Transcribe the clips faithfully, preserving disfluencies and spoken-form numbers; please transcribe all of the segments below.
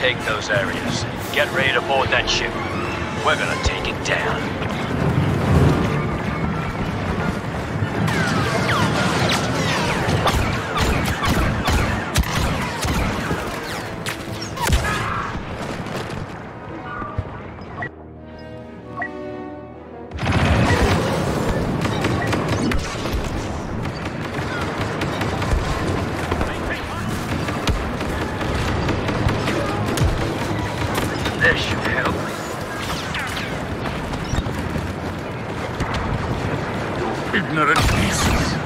take those areas. Get ready to board that ship. We're gonna take it down. This should help. Ignorant beasts.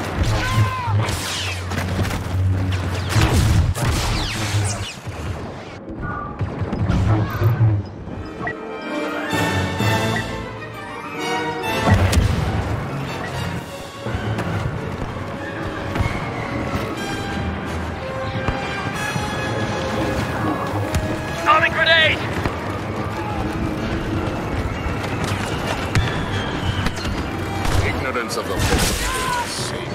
Arming grenade! Ignorance of the force is safe.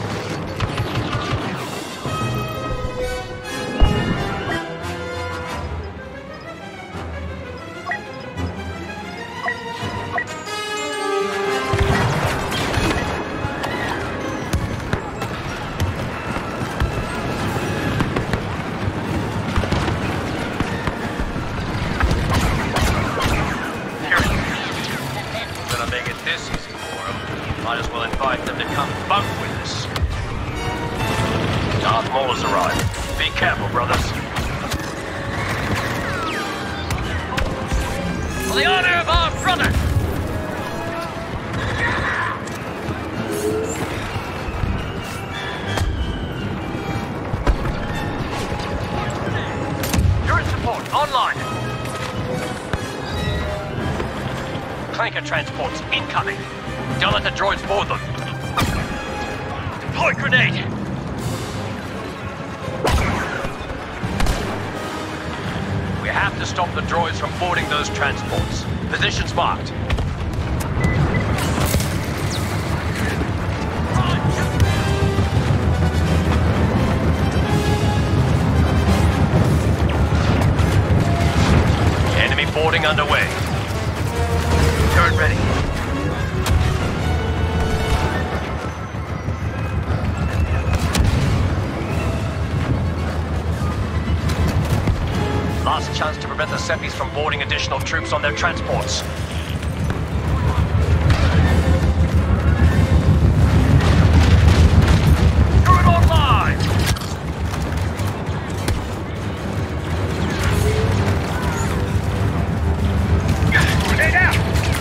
Gonna make it this easy for them. Might as well invite them to come bunk with us. Darth Maul has arrived. Be careful, brothers. For the honor of our brother! Turret support online. Clanker transports incoming. Don't let the droids board them. Deploy grenade. We have to stop the droids from boarding those transports. Positions marked. Enemy boarding underway. Turret ready. Last chance to prevent the Seppies from boarding additional troops on their transports. Turret online! Grenade out!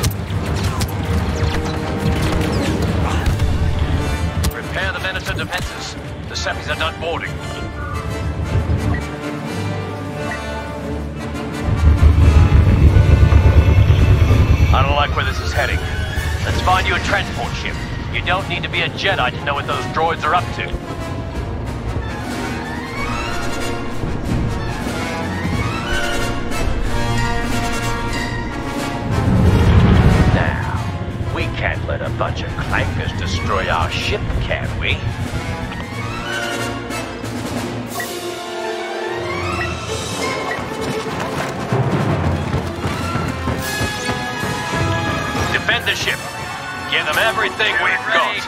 Repair the Venator defenses. The Seppies are done boarding. I don't like where this is heading. Let's find you a transport ship. You don't need to be a Jedi to know what those droids are up to. Now, we can't let a bunch of clankers destroy our ship, can we? Defend the ship. Give them everything we've got.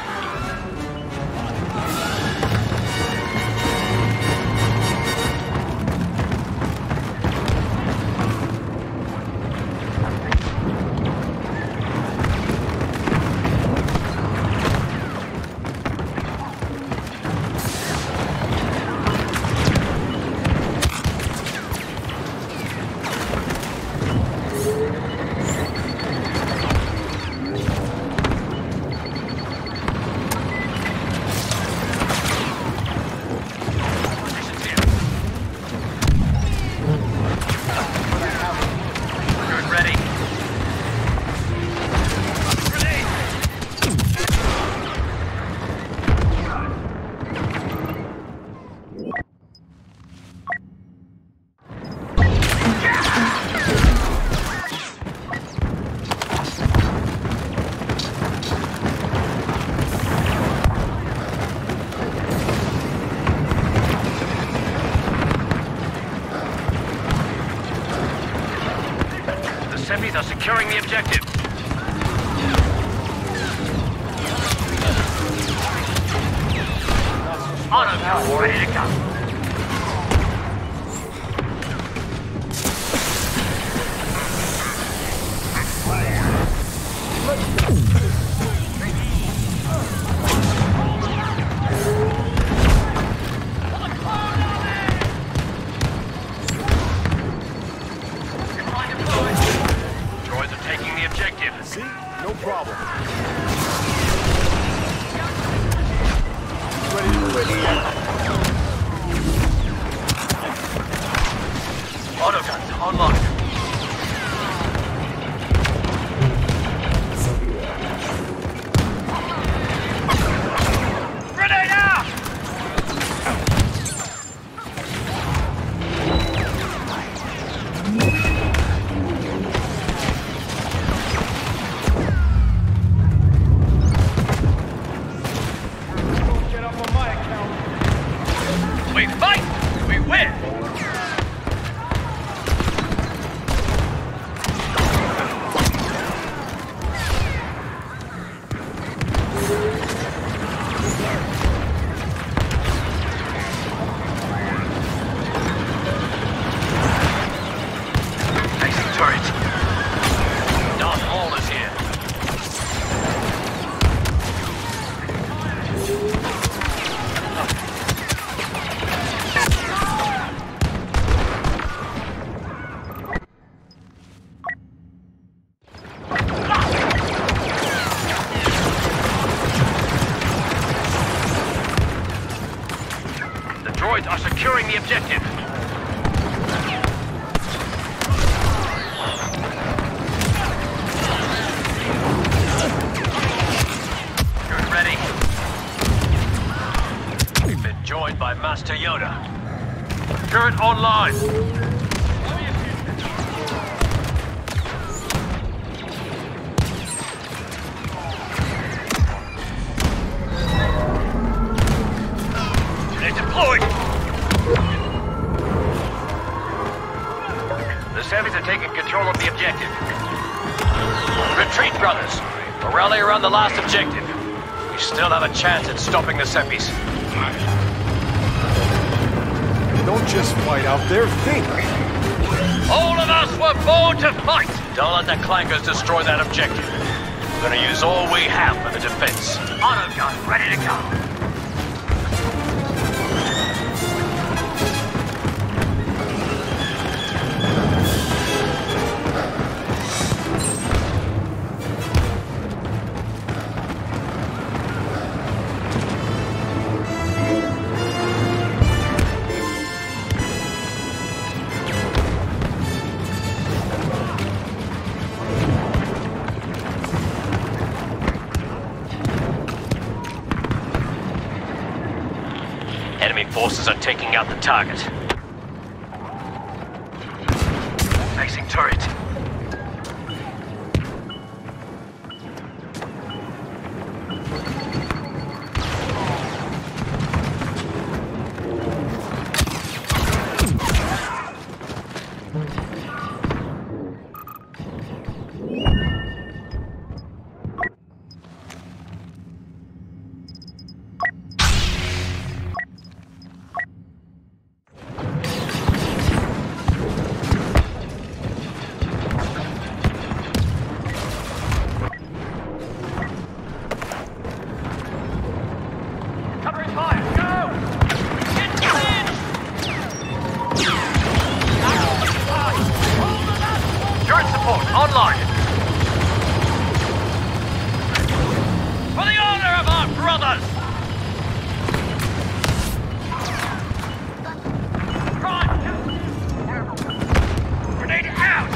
securing the objective. Auto gun ready to go. Autoguns online. Grenade out! Get up on my account. We fight! We win! Droids are securing the objective. You're ready. We've been joined by Master Yoda. Turret online. Deployed! The Sevies are taking control of the objective. Retreat, brothers. We'll rally around the last objective. We still have a chance at stopping the Seppies. Don't just fight out there, think! All of us were born to fight! Don't let the clankers destroy that objective. We're gonna use all we have for the defense. Autogun ready to go. Enemy forces are taking out the target. Facing turret. Online! For the honor of our brothers! Grenade out!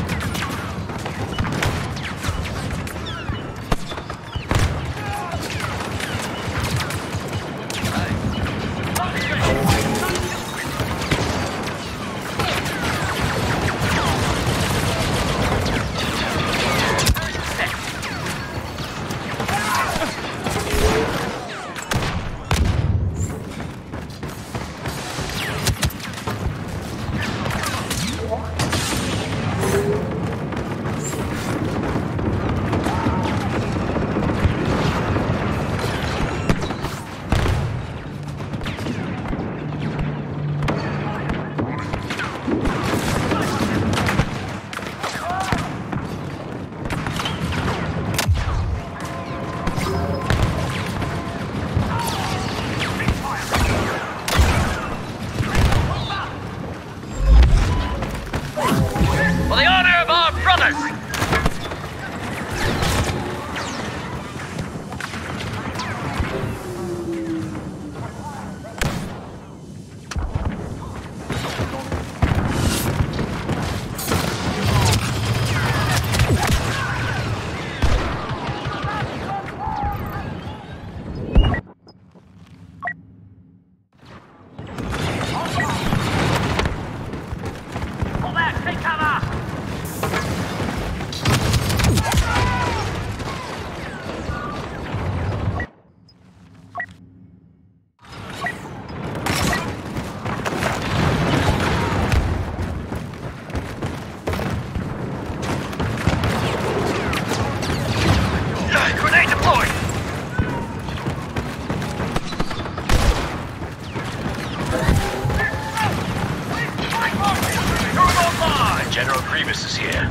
Primus is here.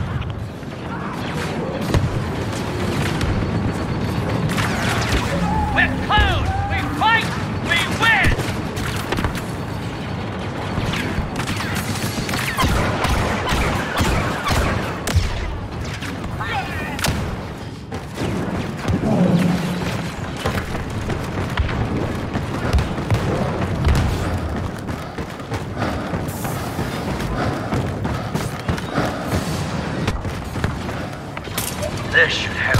We're close! We fight! We win! This should help.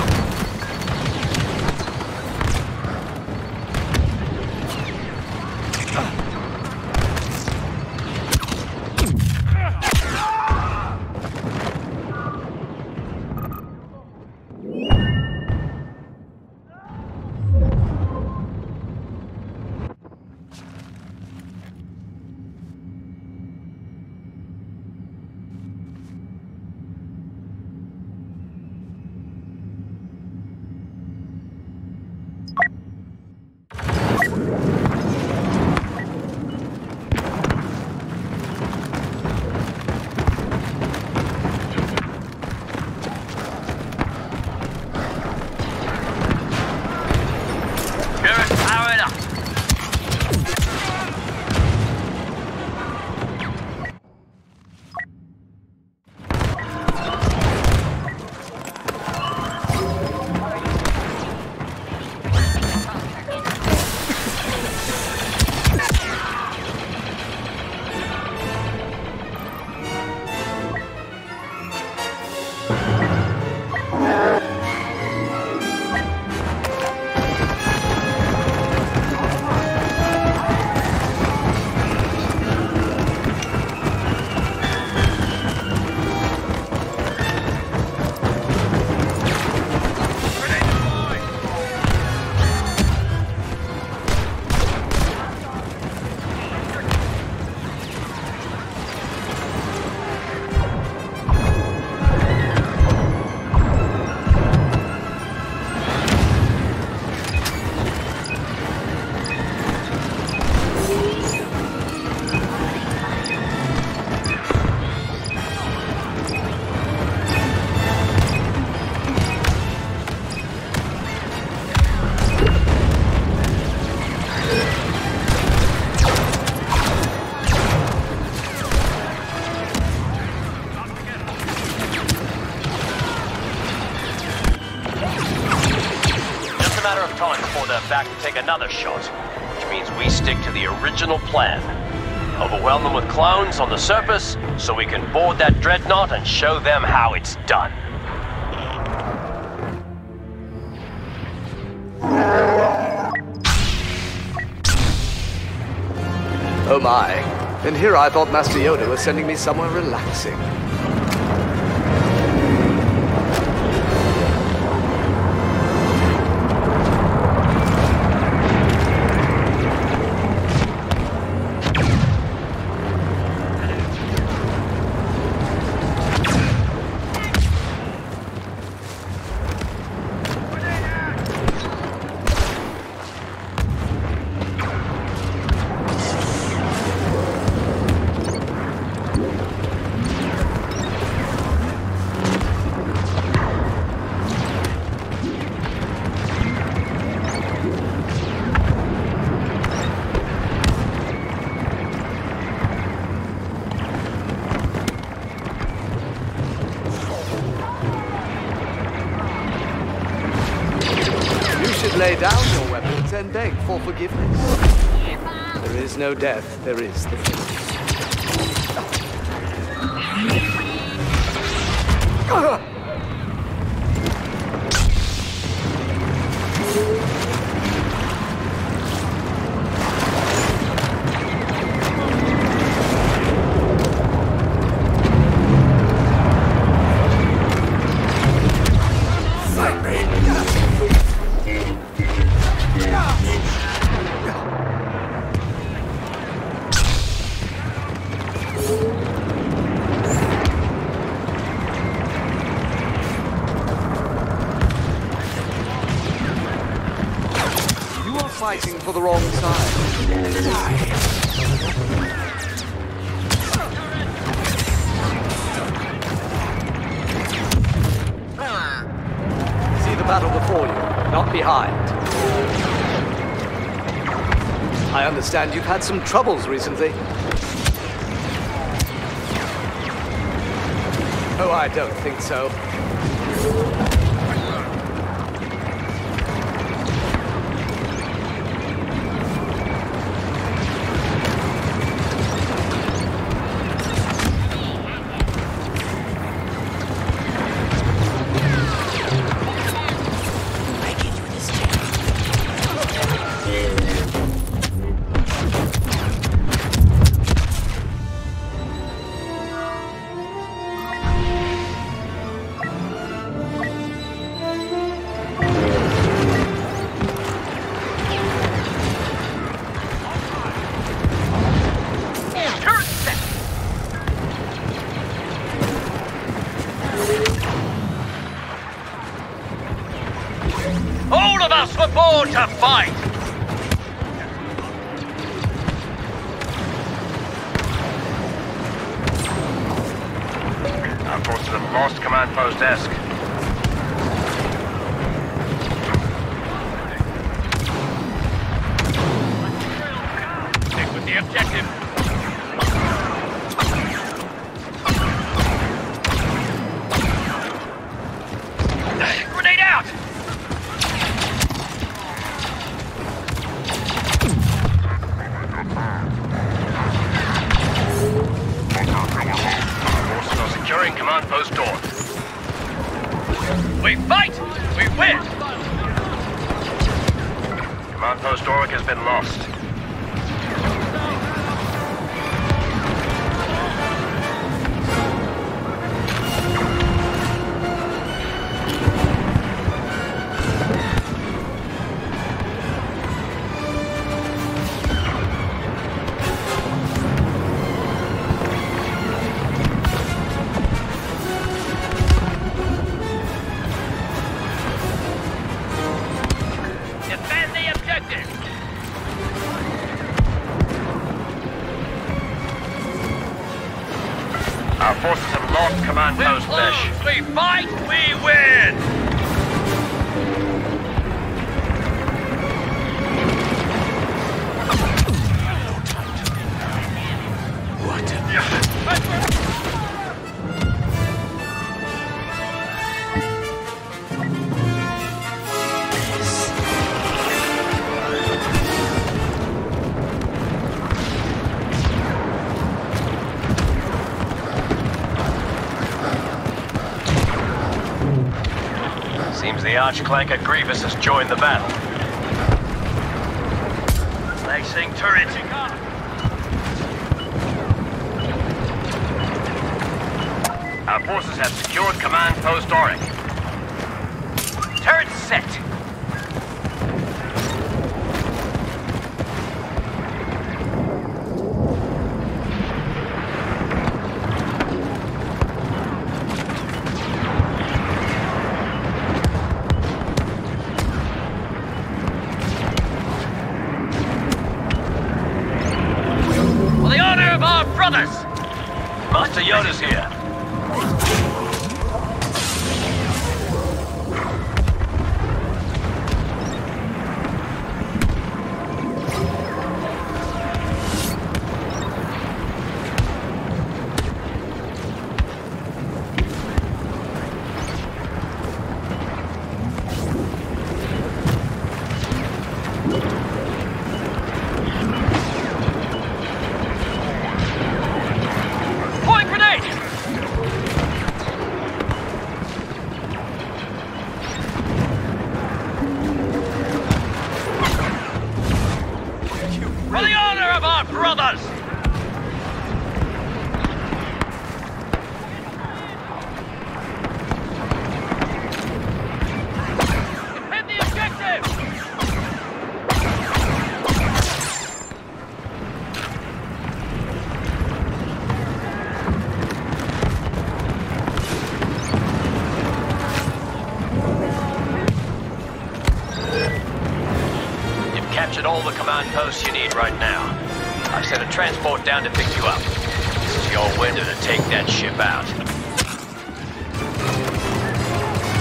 Back to take another shot, which means we stick to the original plan. Overwhelm them with clones on the surface, so we can board that dreadnought and show them how it's done. Oh my. And here I thought Master Yoda was sending me somewhere relaxing. Lay down your weapons and beg for forgiveness. There is no death, there is the finish. Fighting for the wrong side. Die. See the battle before you, not behind. I understand you've had some troubles recently. Oh, I don't think so. All of us aboard to fight! Our forces have lost command post Esk. Stick with the objective. Grenade out! Forces are securing command post door. We fight! We win! Command post Auric has been lost. Defend the objective! Our forces have lost command post Besh. We fight, we win! Seems the Archclanker Grievous has joined the battle. Placing turret. Our forces have secured command post Auric. Turret set. For the honor of our brothers! Master Yoda's here. Point grenade! For the honor of our brothers! Hit the objective! You've captured all the command posts you need right now. I've sent a transport down to pick you up. This is your window to take that ship out.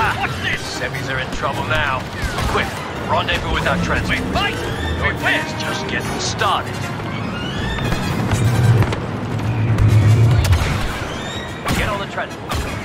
Seppies are in trouble now. Quick, rendezvous with our transport. We fight! We Your win! day's just getting started. Get on the transport.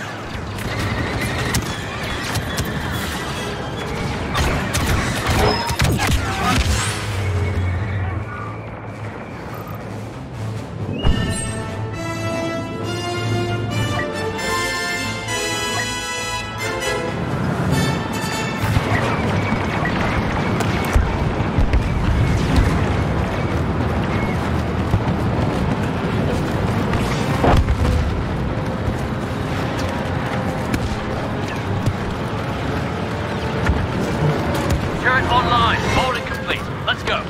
Online, boarding complete. Let's go.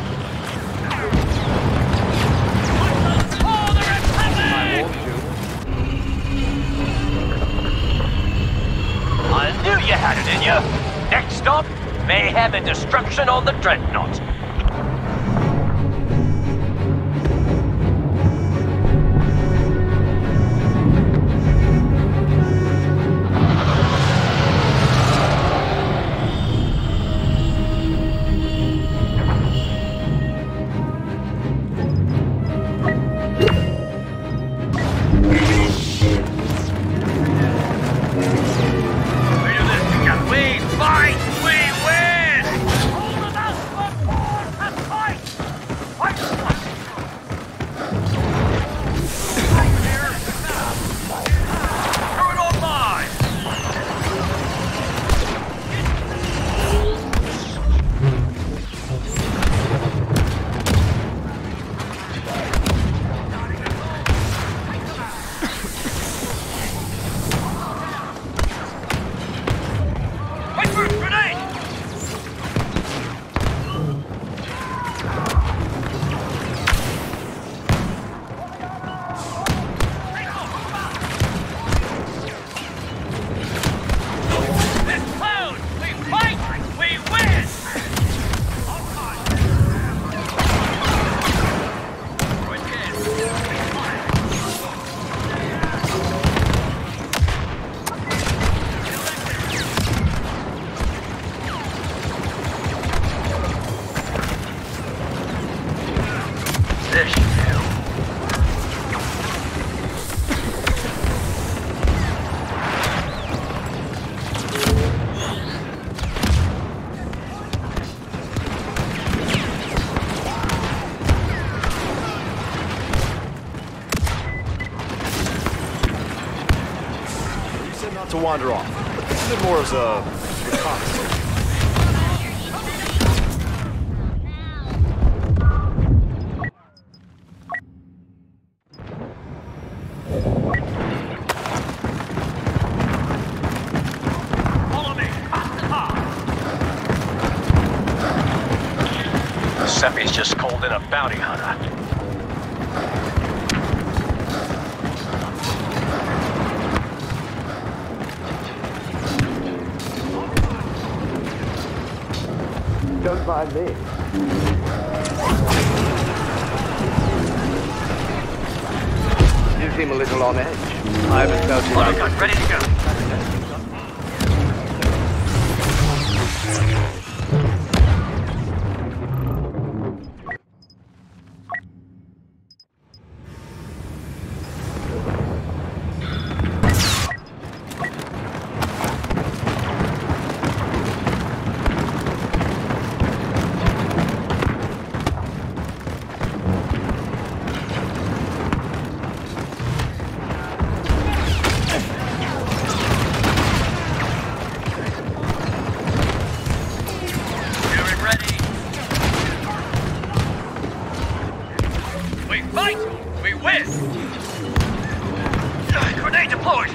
I knew you had it in you. Next stop, mayhem and destruction on the Dreadnought. To wander off, but this is more as a reconnaissance. Follow me. Seppi's just called in a bounty hunter. Don't mind me. You seem a little on edge. I haven't felt you like Autogun, ready to go. Grenade deployed!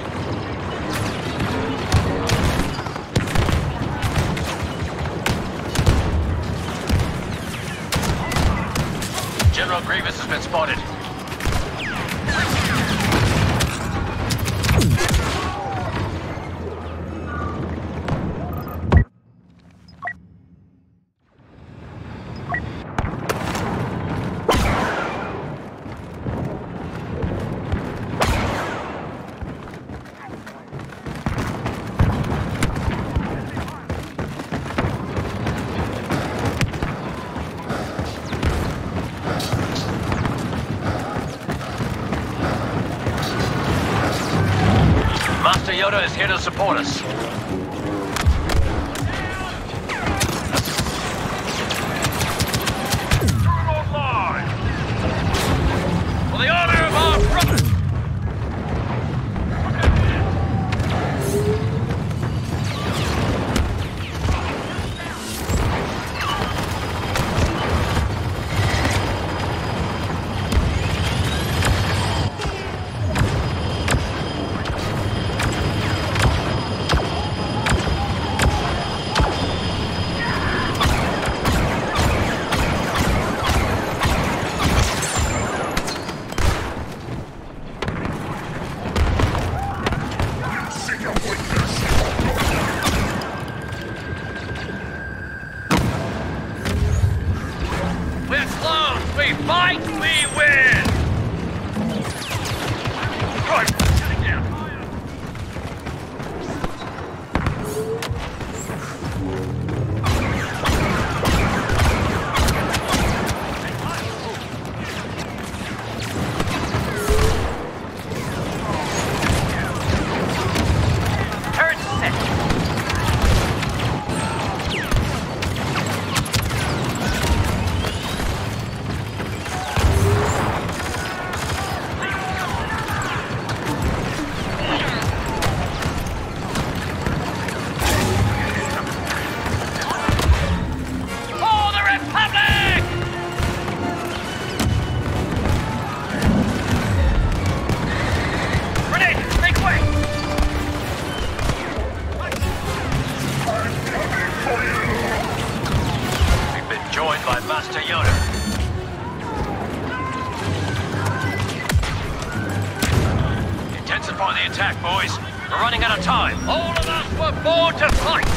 General Grievous has been spotted. Yoda is here to support us. Turn online! For the honor of our brother! Master Yoda. Intensify the attack, boys. We're running out of time. All of us were born to fight.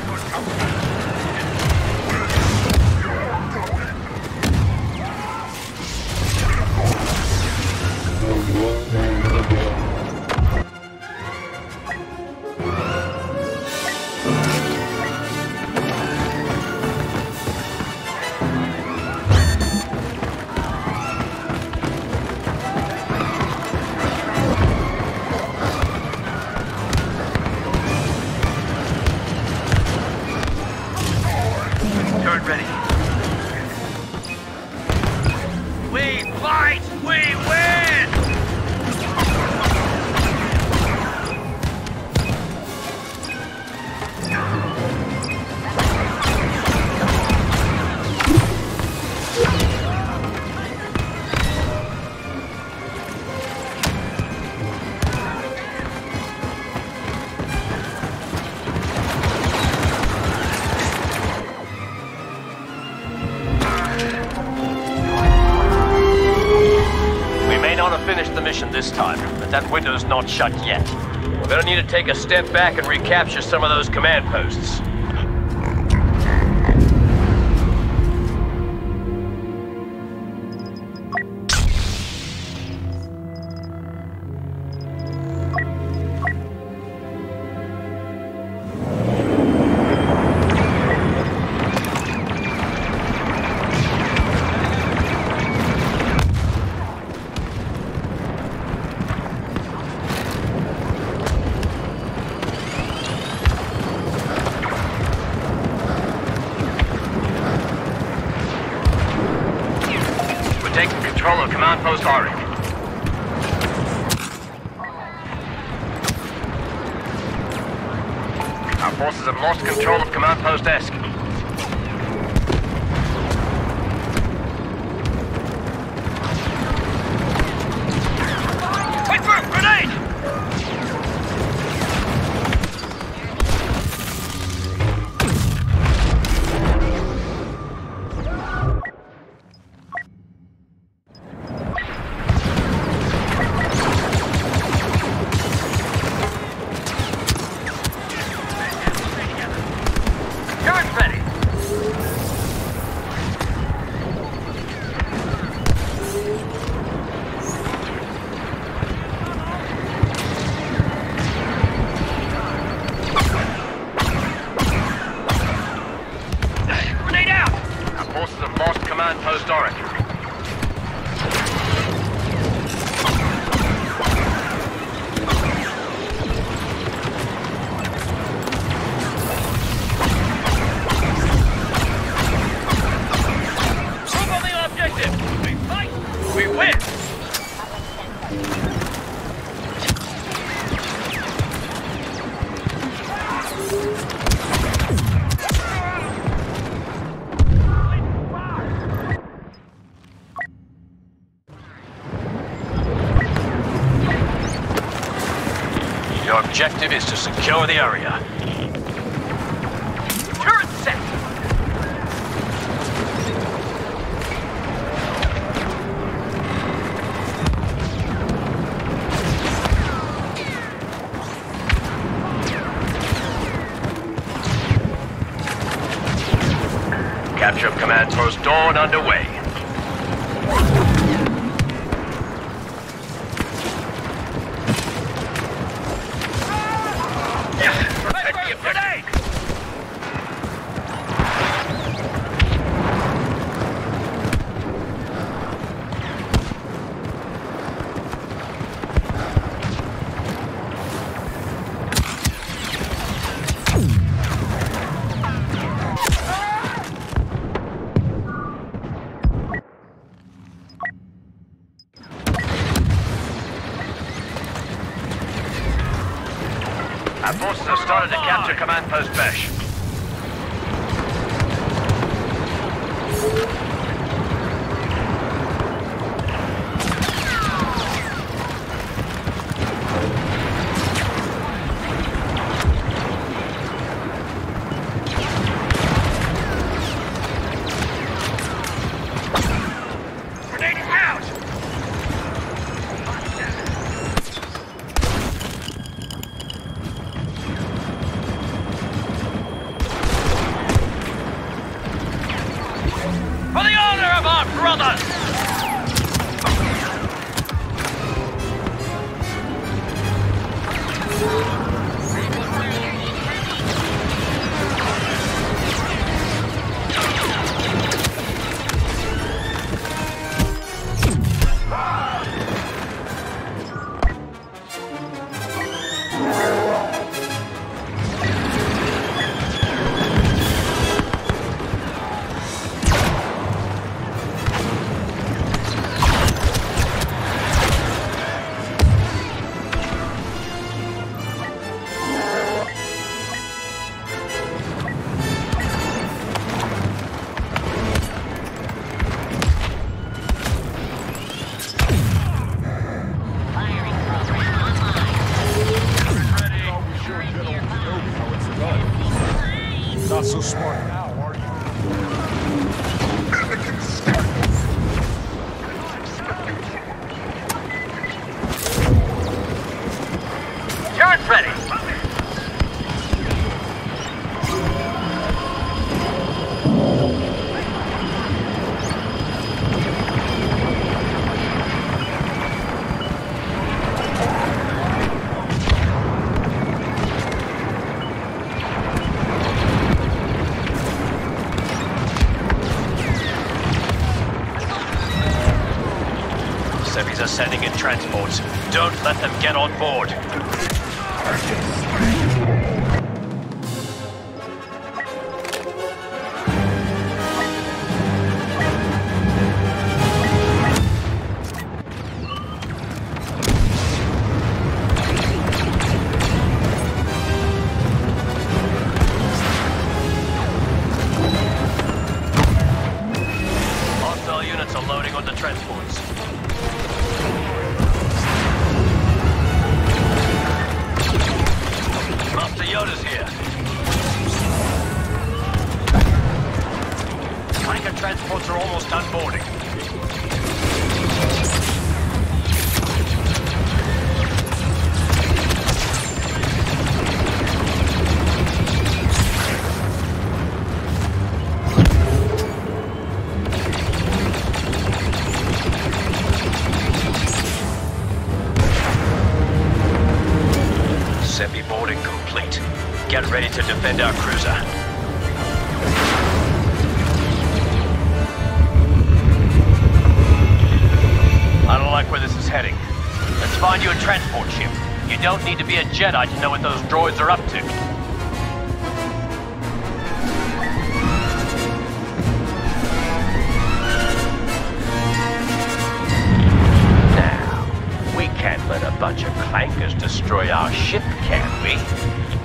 Ready. We fight, we win! Finish the mission this time, but that window's not shut yet. We're gonna need to take a step back and recapture some of those command posts. Taking control of Command Post Auric. Our forces have lost control of Command Post Esk. Wait for a grenade! Post Auric. objective is to secure the area. Turret set! Capture of command post Dawn underway. Protect me a grenade! Our forces have started to capture command post Besh. Grenade out! For the honor of our brothers! Not so smart now, are you? Turret ready! Semis are sending in transports. Don't let them get on board. Hostile units are loading onto transports. Master Yoda's here. Tanker transports are almost unboarding. Semi boarding complete. Get ready to defend our cruiser. I don't like where this is heading. Let's find you a transport ship. You don't need to be a Jedi to know what those droids are up to. Now, we can't let a bunch of clankers destroy our ship, can we?